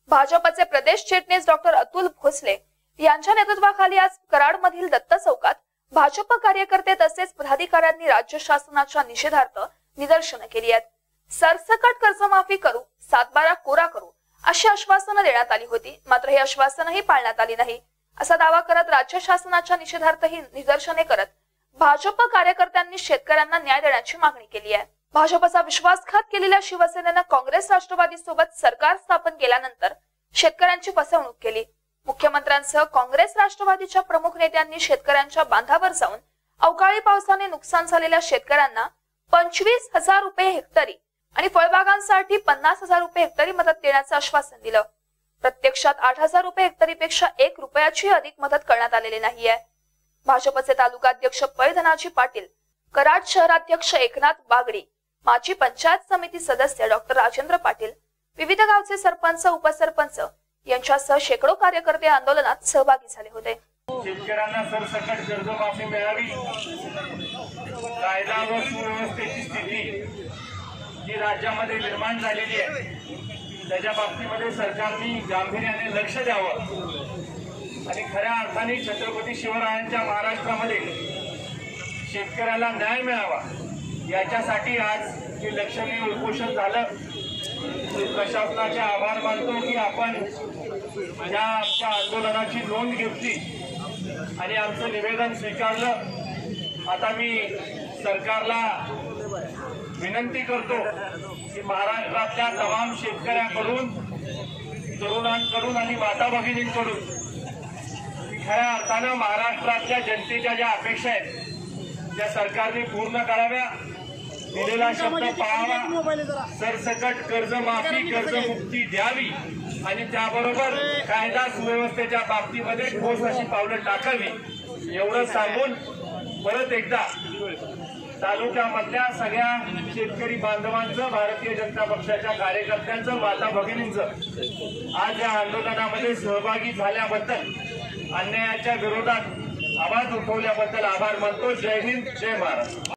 भाजपचे प्रदेश चिटणीस डॉक्टर अतुल भोसले यांच्या नेतृत्वाखाली आज कराडमधील दत्त चौकात भाजप कार्यकर्ते तसेच पदाधिकाऱ्यांनी राज्य शासनाच्या निषेधार्थ निदर्शनं केली आहेत। सरसकट कर्जमाफी करू, 7/12 कोरा करू अशी आश्वासनं देण्यात आली होती, मात्र ही आश्वासनही पाळण्यात आली नाही असा दावा करत राज्य शासनाच्या निषेधार्थ ही निदर्शने करत भाजप कार्यकर्त्यांनी शेतकऱ्यांना न्याय देण्याची मागणी केली आहे। भाजपचा विश्वासघात केलेल्या शिवसेनेनं काँग्रेस राष्ट्रवादी सोबत सरकार स्थापन केल्यानंतर शेतकऱ्यांची फसवणूक केली। मुख्यमंत्र्यांसह काँग्रेस राष्ट्रवादीच्या प्रमुख नेत्यांनी शेतकऱ्यांच्या बांधावर जाऊन अवकाळी पावसाने नुकसान झालेल्या शेतकऱ्यांना 25,000 रुपये हेक्टरी आणि फळबागांसाठी 50,000 रुपये हेक्टरी मदत देण्याचं आश्वासन दिलं। प्रत्यक्षात 8,000 रुपये हेक्टरीपेक्षा 1 रुपयाची अधिक मदत करण्यात आलेली नाहीये। भाजपचे तालुकाध्यक्ष पै धनाजी पाटील, कराड शहराध्यक्ष एकनाथ बागडी, माजी पंचायत समिती सदस्य डॉक्टर राजेंद्र पाटील, विविध गावचे सरपंच उपसरपंच यांच्यासह शेकडो कार्यकर्ते आंदोलनात सहभागी झाले होते। शेतकऱ्यांना सरसकट कर्जमाफी मिळावी, कायदा व सुव्यवस्थेची स्थिती जी राज्यामध्ये निर्माण झालेली आहे त्याच्या बाबतीमध्ये सरकारने गांभीर्याने लक्ष द्यावं आणि खऱ्या अर्थाने छत्रपती शिवरायांच्या महाराष्ट्रामध्ये शेतकऱ्याला न्याय मिळावा याच्यासाठी आज हे लक्षणीय उपोषण झालं। प्रशासनाचे आभार मानतो की आपण या आमच्या आंदोलनाची नोंद घेतली आणि आमचं निवेदन स्वीकारलं। आता मी सरकारला विनंती करतो की महाराष्ट्रातल्या तमाम शेतकऱ्यांकडून, तरुणांकडून आणि माता भगिनींकडून खऱ्या अर्थानं महाराष्ट्रातल्या जनतेच्या ज्या अपेक्षा आहेत त्या सरकारने पूर्ण कराव्या, दिलेला शब्द पाळावा, सरसकट कर्जमाफी कर्जमुक्ती द्यावी आणि त्याबरोबर कायदा सुव्यवस्थेच्या बाबतीमध्ये ठोस अशी पावलं टाकावी एवढं सांगून परत एकदा तालुक्यामधल्या सगळ्या शेतकरी बांधवांचं, भारतीय जनता पक्षाच्या कार्यकर्त्यांचं, माता भगिनींचं आज या आंदोलनामध्ये सहभागी झाल्याबद्दल, अन्यायाच्या विरोधात आवाज उठवल्याबद्दल आभार मानतो। जय हिंद, जय महाराष्ट्र।